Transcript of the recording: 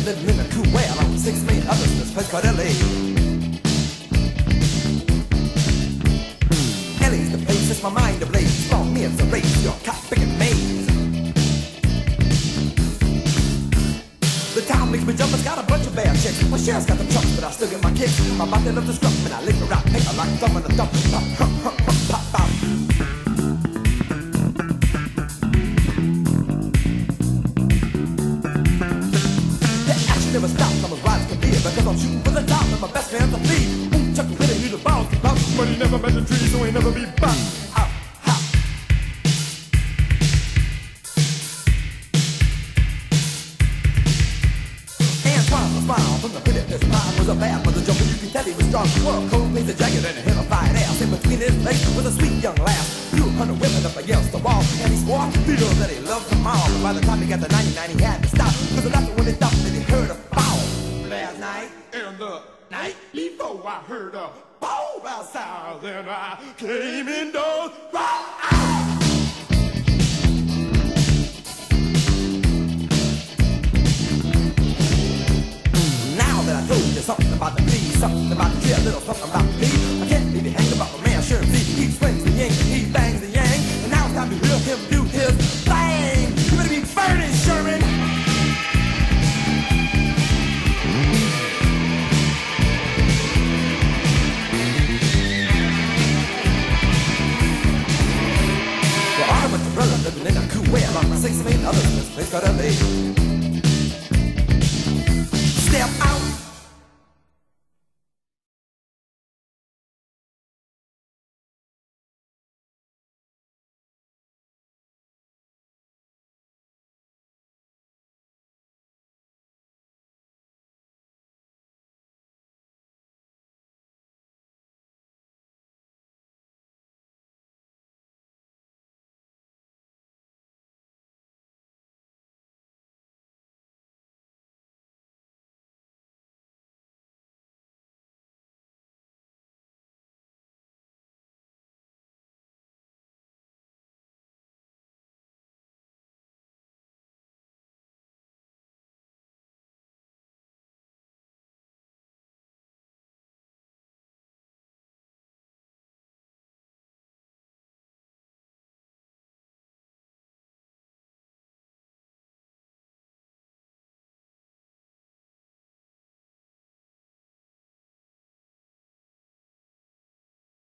living in a cool way along with 6 million others in this place called L.A. L.A.'s the place that's my mind ablaze. For me it's a race, you're a cop-picking maze. The town makes me jump, it's got a bunch of bad chicks. My share's got the trucks, but I still get my kicks. My body loves the scruff, and I lick around, pick a like thumb and a dump. Pop, pop. Never stop, I'm as wide as can be, because I'm shooting for the top and my best man's a lead. Ooh, Chuck really knew the balls to bounce, but he never met the tree, so he never be bounced. Out, hop. Antoine was smile from the pit of his mind was a bad mother jumper, you can tell he was strong. Wore a cold blazer jacket and a hell of fine ass. In between his legs was a sweet young lass. 200 women up against the wall, and he swore Peter that he loved them all. But by the time he got to 99, he had to stop, because after when he stopped, then he heard a foul. Last night and the night before, I heard a bow outside, and I came indoors. Now that I told you something about the bee, something about the tree, a little something